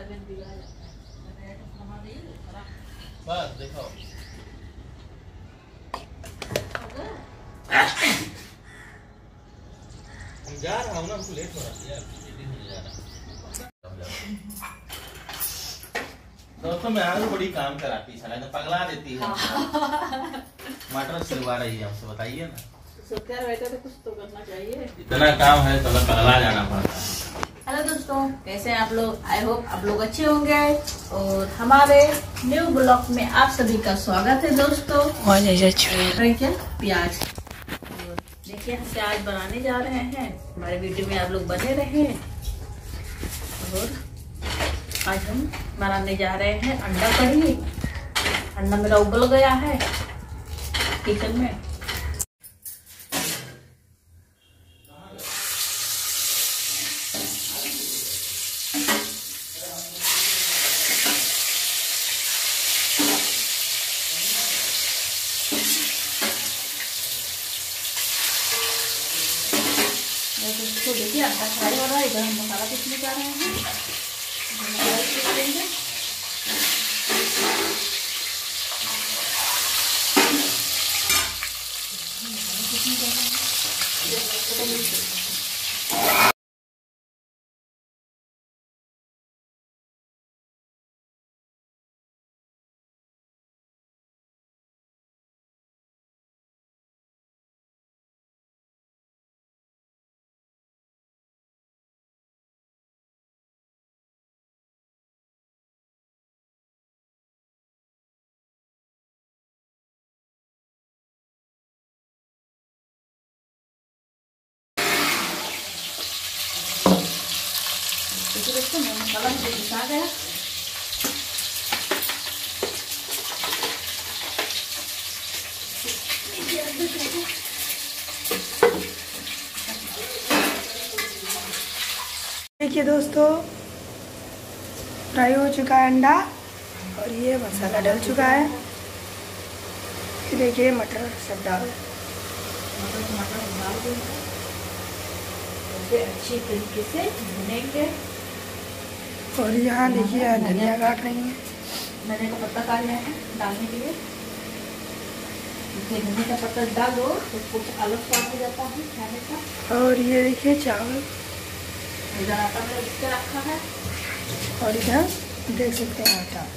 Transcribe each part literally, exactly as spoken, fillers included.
बस देखो हम जा रहा हूँ ना, हमको लेट हो रहा है यार, जा रहा। दोस्तों मैं आज बड़ी काम कराती है, तो पगला देती है। मटर सिलवा रही है हमसे, बताइए ना। सोचा बैठा तो कुछ तो करना चाहिए, इतना काम है तो पगला जाना पड़ता है। हेलो दोस्तों, कैसे हैं आप लोग? आई होप आप लोग अच्छे होंगे और हमारे न्यू ब्लॉग में आप सभी का स्वागत है दोस्तों। क्या प्याज, देखिए हम प्याज बनाने जा रहे हैं, हमारे वीडियो में आप लोग बने रहे। और आज हम बनाने जा रहे हैं अंडा कढ़ी। अंडा मेरा उबल गया है किचन में। तो देखिए अंडा फ्राई हो रहा है, इधर हम मसाला पीसने जा रहे हैं। मसाला पीस लेंगे। देखो मसाला मुझे पिसा गया। देखिए दोस्तों, फ्राई हो चुका है अंडा और ये मसाला डल चुका है। देखिए मटर सब डाल मटर डाल देंगे, अच्छी तरीके से भुनेंगे। और यहाँ देखिए धनिया काट रही है, धनिया का पत्ता काट लिया है डालने के लिए। धनिया का पत्ता डाल दो तो कुछ अलग स्वाद हो जाता है खाने का। और ये देखिए चावल इधर आटा मैंने इसके रखा है और इधर देख सकते हैं आटा।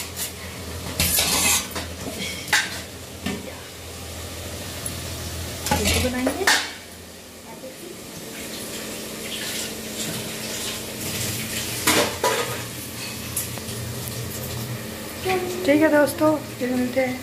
इसको बनाएंगे। ठीक है दोस्तों, फिर मिलते हैं।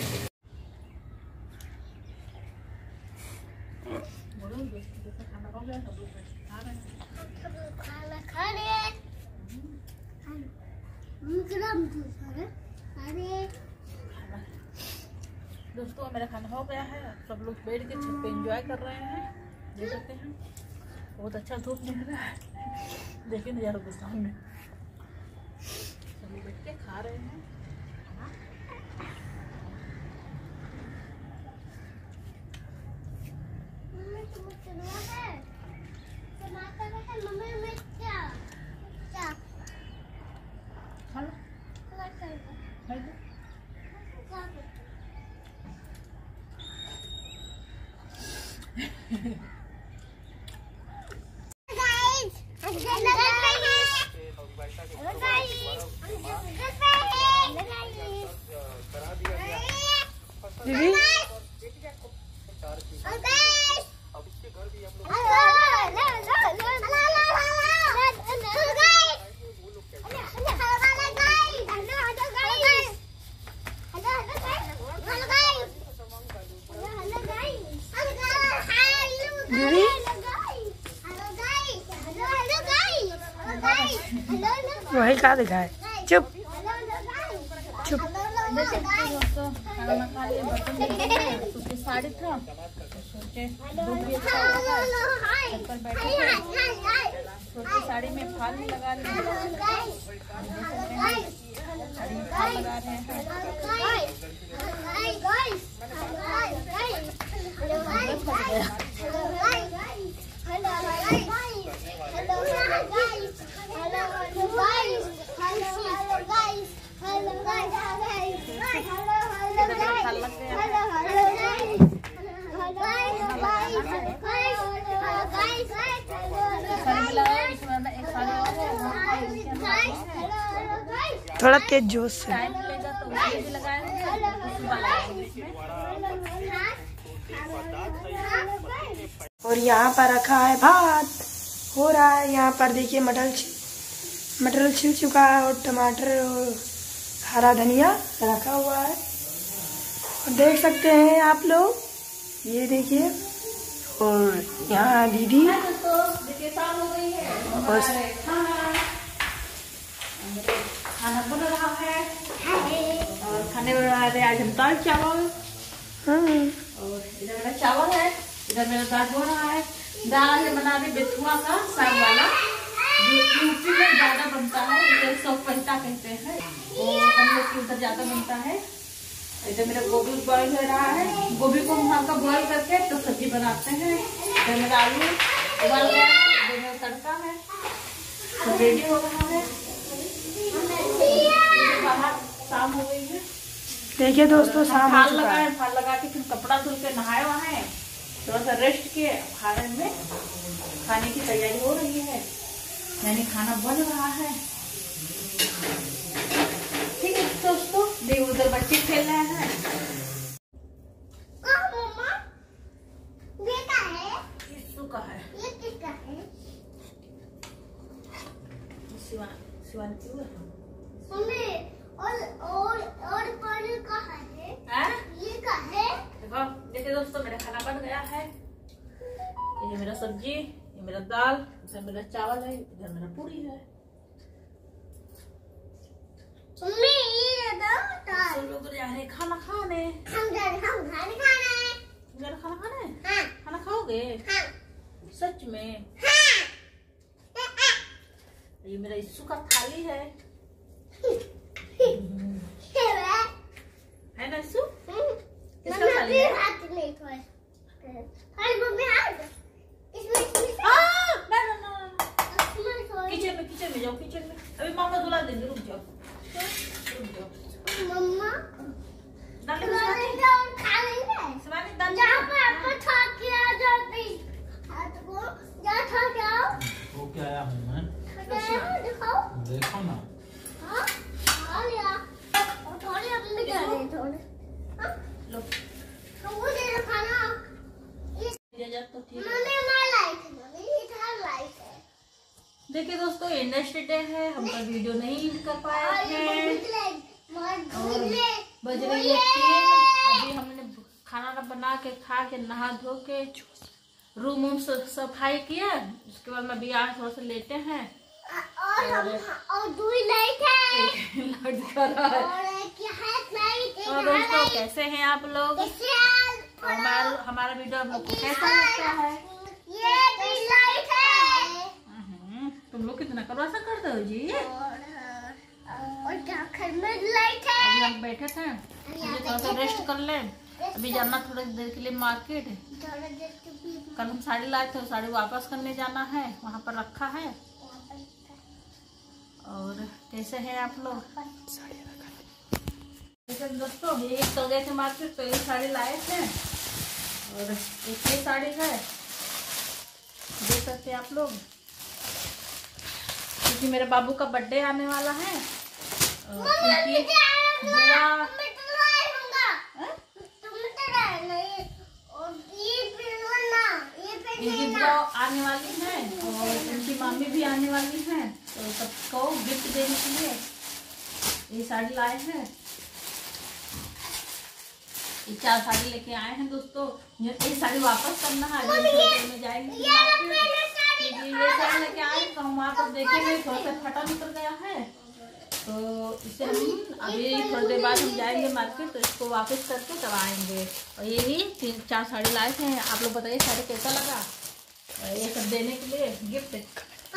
दोस्तों मेरा खाना हो गया है, सब लोग बैठ के छत पे एंजॉय कर रहे हैं, देख सकते हैं। बहुत अच्छा धूप निकल रहा है, देखिए नजारा के सामने। सब लोग बैठ के खा रहे हैं। दीदी वही कहा दिखा है। चुप चुप। खाना खा लिया, बर्तन उसकी साड़ी था, सोचे धूप भी अच्छा होता है, छत पर बैठे थे, सोचे साड़ी में फाल भी लगा रहे हैं, साड़ी में फाल लगा रहे हैं। Hello guys. Hello guys. Hello guys. थोड़ा तेज जोश से। टाइम मिलेगा तो उसमें भी लगाएंगे, सुबह लगाएंगे इसमें। और यहाँ पर रखा है भात, हो रहा है। यहाँ पर देखिए मटर छिल मटर छिल चुका है और टमाटर और हरा धनिया रखा हुआ है। और देख सकते हैं आप लोग, ये देखिए। और यहाँ दीदी बस खाना बन रहा है और खाने में बना रहे आज हम दाल चावल। और इधर मेरा चावल है, इधर मेरा दाल हो रहा है। दाल है बना रही बेथुआ का साग वाला, जो यूपी में ज्यादा बनता है, इधर सब पहिता कहते हैं, वो हम लोग के उधर ज्यादा बनता है। इधर मेरा गोभी बॉईल हो रहा है, गोभी को हम हल्का बॉईल करके तो सब्जी बनाते हैं। इधर मेरा आलू उबाल गया है, इधर मेरा तड़का है, सब रेडी हो रहा है। बाहर शाम हो गई है, देखिए दोस्तों शाम हो फाल चुका लगाए, है। फाल लगा के फिर कपड़ा धुल के नहाए वहां, थोड़ा सा रेस्ट किए। खाने में खाने की तैयारी हो रही है, यानी खाना बन रहा है। ठीक है दोस्तों, देख उधर बच्चे खेल रहे हैं। किसू का है? शिवान शिवान क्यों है? और और और पानी कहाँ है? हैं? ये कहाँ है? देखो देखिए दोस्तों, मेरा खाना बन गया है। ये मेरा सब्जी, ये मेरा दाल, इधर मेरा चावल है, इधर मेरा पूरी है। मम्मी ये दो दाल। सब लोग जा रहे हैं खाना खाने। हम जा रहे हम खाने खाने। तुम जा रहे खाना खाने? हाँ खाना खाओगे? हाँ सच में? हाँ। ये मेरा इस्सू का थाली है, है ना इस्सू? किसका मम्मी थाली है? हाथ नहीं खोए। हाय मम्मी हाथ। इसमें इसमें आ, ना ना ना ना। इसमें खोए। किचन में किचन में जाओ, किचन में। अभी मामा धुला देंगे, रुक जाओ रुक जाओ। मम्मा दाल खाने जाओ खा लेंगे। शिवानी दाल जहाँ पर आपको खा के आ जाओ प्लीज। हाथ को जा खा के आओ। वो क्या आया हूँ मैं, दिखाओ। देखो ना। हाँ खा लिया। और थोड़े अपने क्या रहे थोड़े। हाँ लो हमको दे दो खाना। दिया जाए तो ठीक है। मम्मी मैं लाई थी मम्मी ये था लाई है। देखिए दोस्तों, इंडस्ट्री डे है, हम कल वीडियो नहीं कर पाए हैं। बज रही है तीन। अभी हमने खाना बना के खा के नहा धो के रूम वूम सफाई किया, उसके बाद में अभी आज थोड़ा सा लेटे हैं। और हम और दूध लाइट है। लाइट कर रहा है। और एक हाथ लाइट है। और दोस्तों कैसे हैं आप लोग? हमारा हमारा वीडियो आप लोग को कैसा लगता है? ये भी लाइट है। हम्म, तुम लोग कितना करवासा करते हो जी? और घर में लाइट है। अभी हम बैठे थे, मुझे थोड़ा सा रेस्ट कर ले। अभी जाना थोड़ी देर के लिए मार्केट। कल हम साड़ी लाए थे, साड़ी वापस करने जाना है, वहाँ पर रखा है। और कैसे हैं आप लोग? दोस्तों एक तो गए थे मार्केट, तो एक साड़ी लाए थे और एक ये साड़ी है, देख सकते हैं आप लोग। क्योंकि मेरे बाबू का बर्थडे आने वाला है, उनकी बुआ इनकी बुआ आने वाली है और उनकी मम्मी भी आने वाली है, तो सबको गिफ्ट देने के लिए ये साड़ी लाए हैं। ये चार साड़ी लेके आए हैं दोस्तों। ये साड़ी वापस करना है, में जाएंगे ये साड़ी लेके आए तो हम वहाँ पर देखेंगे थोड़ा सा फटा निकल गया है, तो इसे हम अभी थोड़ी देर बाद हम जाएंगे मार्केट, तो इसको वापस करके तब आएंगे। और यही तीन चार साड़ी लाए थे। आप लोग बताइए साड़ी कैसा लगा, ये सब देने के लिए गिफ्ट।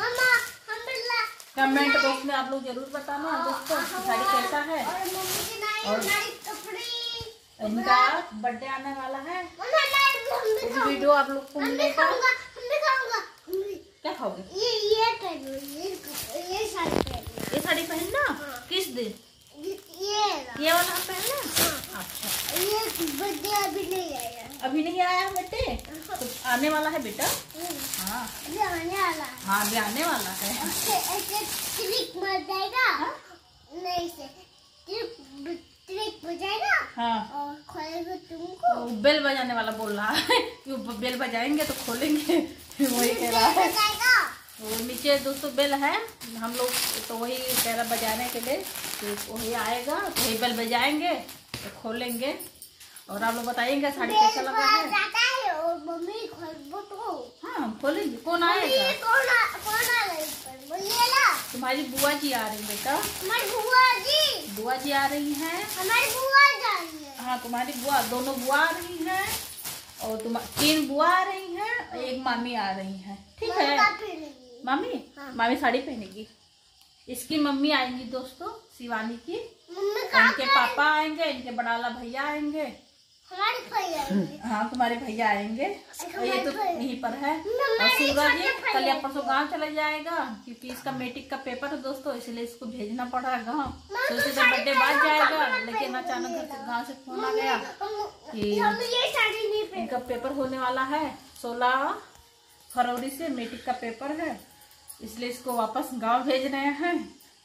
कमेंट बॉक्स में आप लोग जरूर बताना दोस्तों साड़ी कैसा है। और इनका बर्थडे आने वाला है, तो वीडियो आप लोग को मिलेगा। क्या खाओगे? ये ये ये ये साड़ी पहनना। ये साड़ी पहनना? हाँ। किस दिन? ये ये वाला हम पहनना? हाँ। अच्छा, ये बर्थडे अभी नहीं आया। अभी नहीं आया बेटे, तो आने वाला है बेटा। हाँ ये आने वाला है। हाँ अभी आने वाला है। ऐसे ऐसे क्लिक मर जाएगा। नहीं से ट्रिक ट्रिक बजाएगा हाँ और खोलेगा तुमको। वो बेल बजाने वाला बोल रहा है कि वो बेल बजाएंगे तो खोलेंगे वही कह रहा है। बजाएगा वो नीचे दोस्तों बेल है हम लोग तो वही कह रहा बजाने के लिए कि वही आएगा तो वही बेल बजाएंगे तो खोलेंगे। और आप लोग बताइएगा साड़ी कैसा लगा है। जाता है और मम्मी खोल तो हाँ हम खोलेंगे। कौन आएगा? कौन आ, कौन आ रही है बोलिए ना। तुम्हारी बुआ जी आ रही है बेटा। हमारी बुआ जी बुआ जी आ रही हैं। हमारी बुआ जा रही है। हाँ तुम्हारी बुआ दोनों बुआ आ रही हैं और तुम तीन बुआ आ रही हैं और एक मामी आ रही हैं। ठीक है मामी हाँ। मामी साड़ी पहनेगी। इसकी मम्मी आएंगी दोस्तों शिवानी की। मम्मी इनके पापा आएंगे इनके बड़ाला भैया आएंगे। हमारे भैया आएंगे। हाँ तुम्हारे भैया आएंगे और ये तो यहीं पर है। और हमारे सूरज छोटे भैया कल या परसों गाँव चला जाएगा क्योंकि इसका मैट्रिक का पेपर है दोस्तों इसलिए इसको भेजना पड़ा गाँव। सोचे तो बर्थडे बाद जाएगा लेकिन अचानक घर से गाँव से फोन आ गया कि हम ये साड़ी नहीं पहन। इनका पेपर होने वाला है सोलह फरवरी से मैट्रिक का पेपर है इसलिए इसको वापस गांव भेज रहे हैं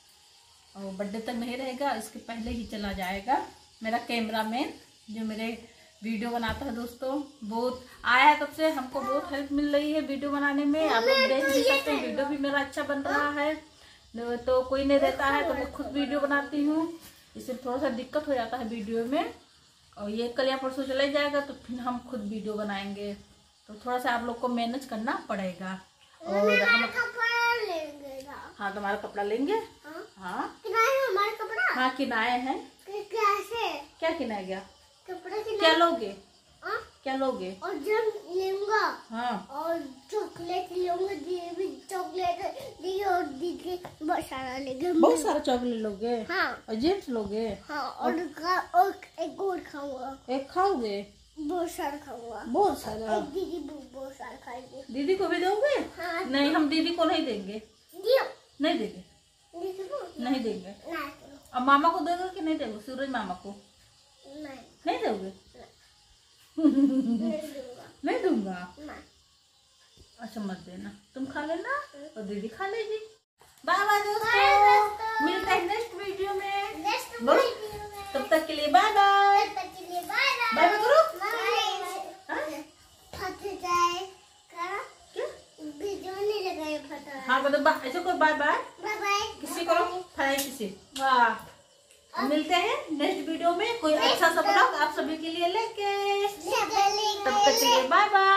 और बर्थडे तक नहीं रहेगा इसके पहले ही चला जाएगा। मेरा कैमरामैन जो मेरे वीडियो बनाता है दोस्तों बहुत आया है तब से हमको बहुत हेल्प मिल रही है वीडियो बनाने में। आप लोग देख भी सकते हैं वीडियो भी मेरा अच्छा बन रहा है। तो कोई नहीं रहता है तो मैं खुद वीडियो बनाती हूँ इससे थोड़ा सा दिक्कत हो जाता है वीडियो में। और ये कल या परसों चले जाएगा तो फिर हम खुद वीडियो बनाएंगे तो थोड़ा सा आप लोग को मैनेज करना पड़ेगा। और हम कपड़ा लेंगे ना। हाँ तुम्हारा कपड़ा लेंगे। हाँ? हाँ किनाए हमारे कपड़ा। हाँ किनाए हैं। कैसे क्या किनाया गया? कपड़ा किनाए। क्या लोगे? हाँ? क्या लोगे? और जब लूंगा हाँ और चॉकलेट लूंगा दीदी चॉकलेट दीदी और दीदी बहुत सारा लेंगे। बहुत सारा चॉकलेट लोगे। हाँ और जेम्स लोगे। हाँ और का- और एक और खाऊंगा। एक खाओगे? बहुत सारा खाऊंगा। बहुत सारा। एक दीदी बहुत बहुत सारा खाएगी। दीदी को भी दोगे? हाँ नहीं हम दीदी को नहीं देंगे। दियो नहीं देंगे दीदी को नहीं देंगे। नहीं अब मामा को दोगे कि नहीं दोगे? सूरज मामा को नहीं नहीं दोगे? नहीं दूंगा नहीं दूंगा। नहीं। अच्छा मत देना तुम खा लेना और दीदी खा लेगी। बाय बाय दोस्तों दोस्तों। मिलते हैं नेक्स्ट वीडियो में। नेक्स्ट बोलो। वीडियो में तब तक के लिए बाय बाय। तब तक के लिए बाय बाय। बाय बाय करो। बाय। फट जाए का क्या? वीडियो नहीं लगाए फटा। हाँ मतलब बा- ऐसे कोई बाय बाय बाय बाय। किसी करो फटाई किसी। वाह मिलते हैं नेक्स्ट वीडियो में कोई अच्छा सा ब्लॉग आप सभी के लिए लेके। तब तक के लिए बाय बाय।